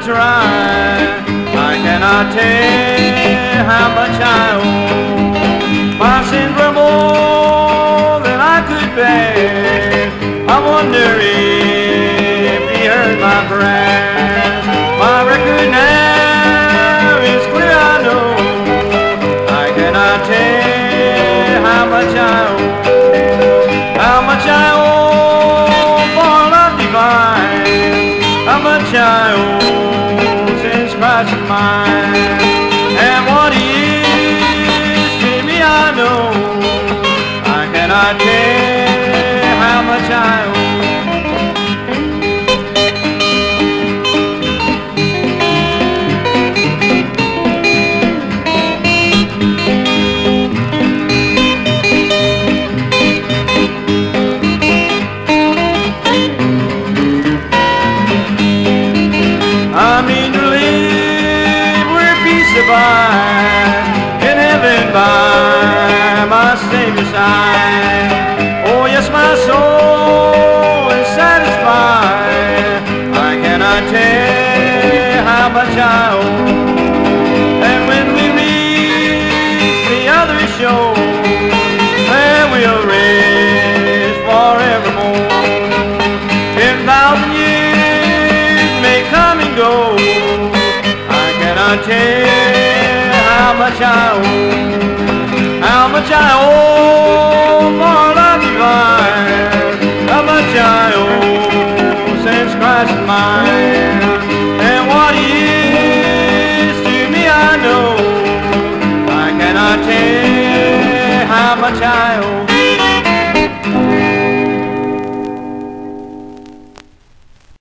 try, I cannot tell how much I owe. My sins were more than I could bear. I wonder if He heard my prayers. My record now is clear, I know. I cannot tell how much I owe. How much I owe for love divine. How much I owe since Christ is mine. And what He is to me, I know. I cannot tell how much I owe. I mean to live where peace abides, in heaven by my Savior's side. Oh yes, my soul is satisfied. I cannot tell how much I owe. And when we reach the other shore, there we'll rest forevermore. 10,000 years may come and go, I cannot tell how much I owe. How much I owe for love divine. How much I owe since Christ is mine. And what He is to me, I know. I cannot tell how much I owe.